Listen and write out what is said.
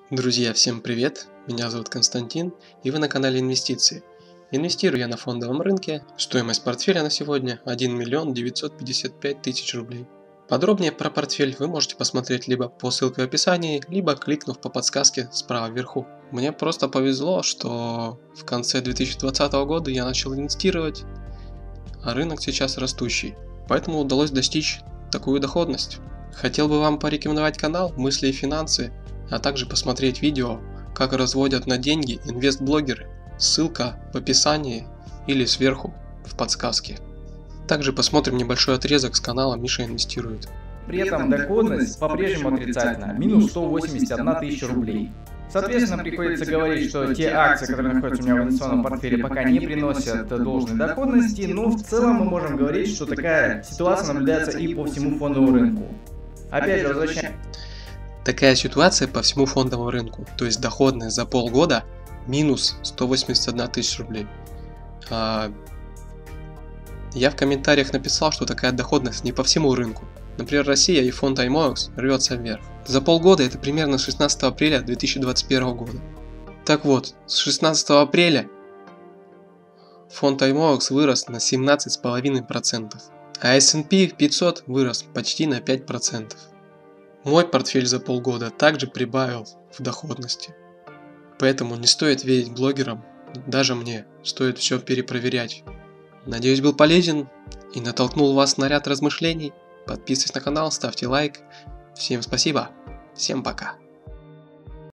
Друзья, всем привет! Меня зовут Константин, и вы на канале Инвестиции. Инвестирую я на фондовом рынке. Стоимость портфеля на сегодня 1 миллион 955 тысяч рублей. Подробнее про портфель вы можете посмотреть либо по ссылке в описании, либо кликнув по подсказке справа вверху. Мне просто повезло, что в конце 2020 года я начал инвестировать, а рынок сейчас растущий, поэтому удалось достичь такую доходность. Хотел бы вам порекомендовать канал «Мысли и финансы», а также посмотреть видео, как разводят на деньги инвест-блогеры. Ссылка в описании или сверху в подсказке. Также посмотрим небольшой отрезок с канала «Миша инвестирует». При этом доходность по-прежнему отрицательна, минус 181 тысяча рублей. Соответственно, приходится говорить, что те акции, которые находятся у меня в инвестиционном портфеле, пока не приносят должной доходности, но в целом мы можем говорить, что такая ситуация наблюдается и по всему фондовому рынку. Опять же, возвращаем. Такая ситуация по всему фондовому рынку, то есть доходность за полгода минус 181 тысяча рублей. Я в комментариях написал, что такая доходность не по всему рынку. Например, Россия и фонд IMOX рвется вверх. За полгода это примерно 16 апреля 2021 года. Так вот, с 16 апреля фонд IMOX вырос на 17,5%, а S&P 500 вырос почти на 5%. Мой портфель за полгода также прибавил в доходности. Поэтому не стоит верить блогерам, даже мне, стоит все перепроверять. Надеюсь, был полезен и натолкнул вас на ряд размышлений. Подписывайтесь на канал, ставьте лайк. Всем спасибо, всем пока.